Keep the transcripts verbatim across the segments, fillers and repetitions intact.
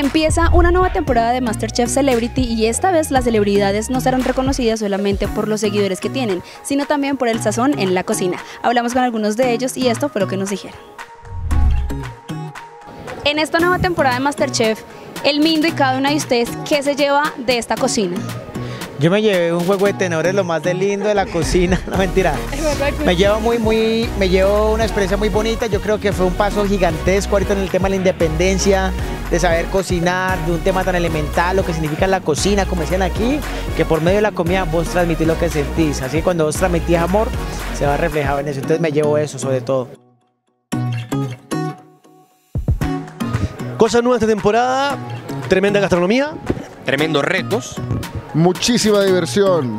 Empieza una nueva temporada de MasterChef Celebrity y esta vez las celebridades no serán reconocidas solamente por los seguidores que tienen, sino también por el sazón en la cocina. Hablamos con algunos de ellos y esto fue lo que nos dijeron. En esta nueva temporada de MasterChef, el Mindo y cada una de ustedes, ¿qué se lleva de esta cocina? Yo me llevé un juego de tenores, lo más de lindo de la cocina, no mentira. Me llevo muy, muy, me llevo una experiencia muy bonita. Yo creo que fue un paso gigantesco ahorita en el tema de la independencia, de saber cocinar, de un tema tan elemental, lo que significa la cocina, como decían aquí, que por medio de la comida vos transmitís lo que sentís. Así que cuando vos transmitís amor, se va reflejado en eso. Entonces me llevo eso sobre todo. Cosas nuevas esta temporada, tremenda gastronomía. Tremendos retos. Muchísima diversión.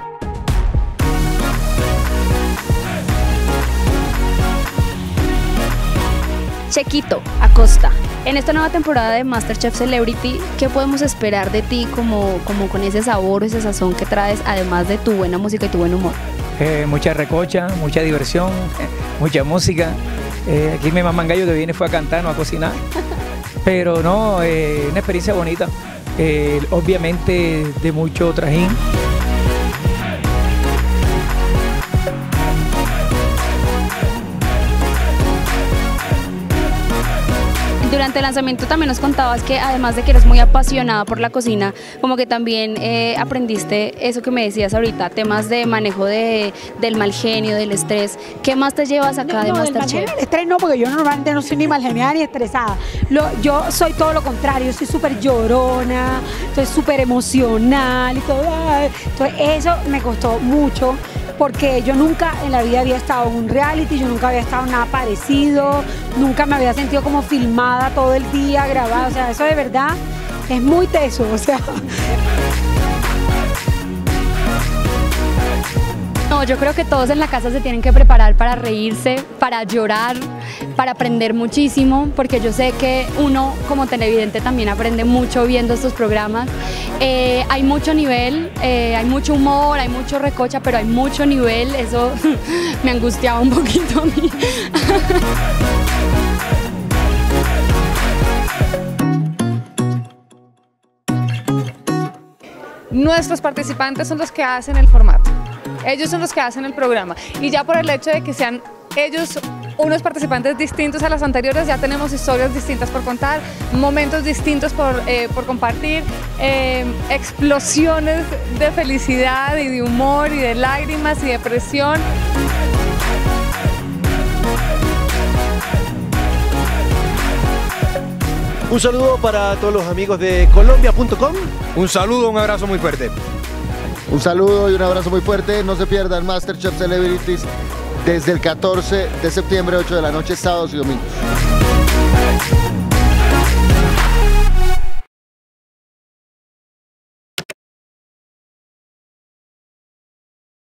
Chequito Acosta, en esta nueva temporada de MasterChef Celebrity, ¿qué podemos esperar de ti como, como con ese sabor, ese sazón que traes, además de tu buena música y tu buen humor? Eh, mucha recocha, mucha diversión, eh, mucha música. Eh, aquí mi mamá Gallo que viene fue a cantar, no a cocinar. Pero no, eh, una experiencia bonita. Eh, obviamente de mucho trajín. Durante el lanzamiento también nos contabas que además de que eres muy apasionada por la cocina, como que también eh, aprendiste eso que me decías ahorita, temas de manejo de, del mal genio, del estrés. ¿Qué más te llevas acá no, de no, MasterChef? El estrés no, porque yo normalmente no soy ni mal geniada ni estresada. Lo, yo soy todo lo contrario, soy súper llorona, soy súper emocional y todo. Entonces eso me costó mucho, porque yo nunca en la vida había estado en un reality, yo nunca había estado en nada parecido, nunca me había sentido como filmada todo el día, grabada, o sea, eso de verdad es muy teso, o sea. No, yo creo que todos en la casa se tienen que preparar para reírse, para llorar, para aprender muchísimo, porque yo sé que uno como televidente también aprende mucho viendo estos programas. Eh, hay mucho nivel, eh, hay mucho humor, hay mucho recocha, pero hay mucho nivel, eso me angustiaba un poquito a mí. Nuestros participantes son los que hacen el formato, ellos son los que hacen el programa y ya por el hecho de que sean ellos unos participantes distintos a las anteriores, ya tenemos historias distintas por contar, momentos distintos por, eh, por compartir, eh, explosiones de felicidad y de humor y de lágrimas y de presión. Un saludo para todos los amigos de Colombia punto com. Un saludo, un abrazo muy fuerte. Un saludo y un abrazo muy fuerte. No se pierdan MasterChef Celebrities desde el catorce de septiembre, ocho de la noche, sábados y domingos.